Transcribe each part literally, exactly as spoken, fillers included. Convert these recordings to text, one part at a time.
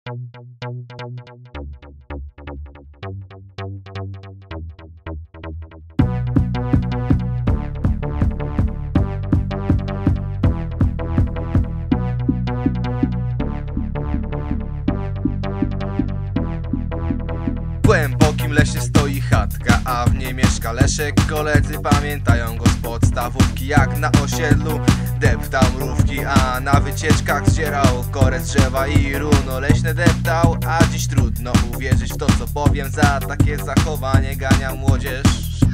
W głębokim lesie stoi chatka, a w niej mieszka Leszek. Koledzy pamiętają go z podstawówki, jak na osiedlu deptał mrówki, a na wycieczkach zdzierał korę z drzewa i runo leśne deptał. A dziś trudno uwierzyć w to, co powiem, za takie zachowanie gania młodzież.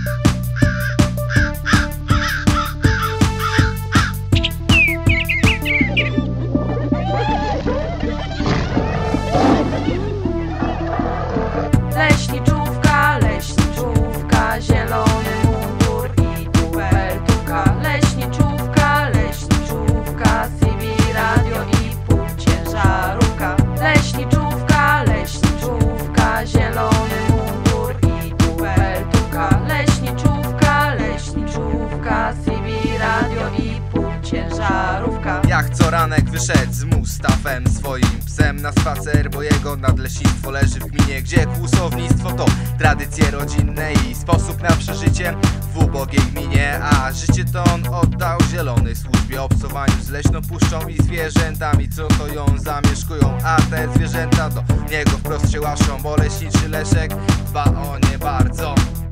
Leśniczówka, leśniczówka, zielony mundur i tubertuka. Leśniczówka, leśniczówka, C B radio i półciężarówka. Leśniczówka, leśniczówka, zielony mundur i tubertuka. Leśniczówka, leśniczówka, C B radio i półciężarówka. Jak co ranek wyszedł z Mustafem, swoim psem, na spacer, bo jego nadleśnictwo leży w gminie, gdzie kłusownictwo to tradycje rodzinne i sposób na przeżycie w ubogiej gminie. A życie to on oddał zielonej służbie, obcowaniu z leśną puszczą i zwierzętami, co to ją zamieszkują. A te zwierzęta do niego wprost się łaszą, bo leśniczy Leszek dba o nie bardzo.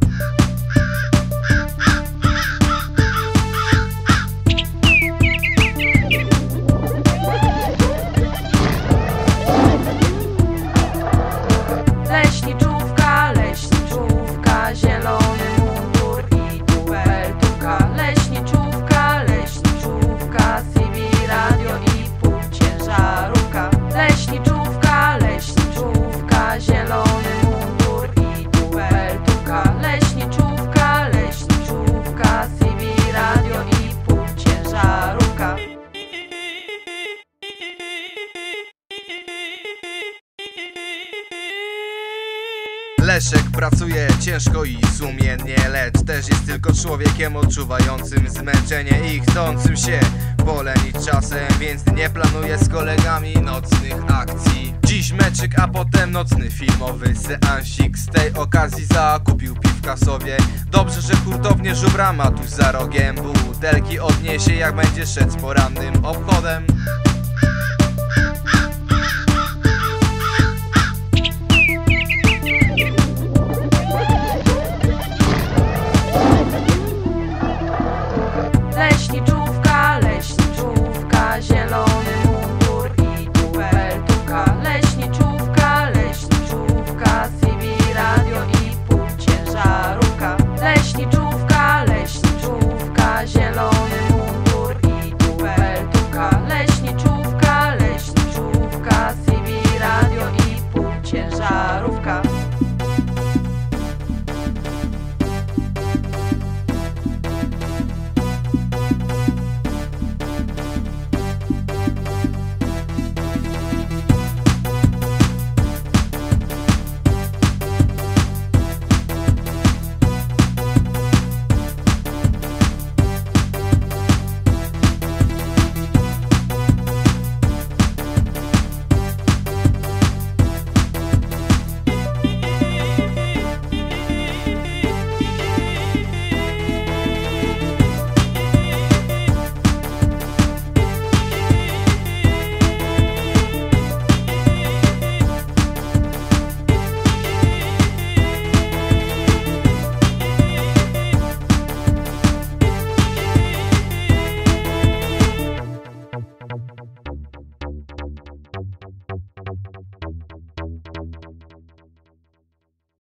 Leśniczówka, leśniczówka, zielony mundur i tubertuka. Leśniczówka, leśniczówka, C B radio i półciężarówka. Leśniczówka, leśniczówka, zielony mundur i tubertuka. Leśniczówka, leśniczówka, C B radio i półciężarówka. Leszek pracuje ciężko i sumiennie, lecz też jest tylko człowiekiem odczuwającym zmęczenie i chcącym się polenić czasem, więc nie planuje z kolegami nocnych akcji. Dziś meczyk, a potem nocny filmowy seansik. Z tej okazji zakupił piwka sobie. Dobrze, że hurtownie żubra ma tuż za rogiem. Butelki odniesie, jak będzie szedł z porannym obchodem.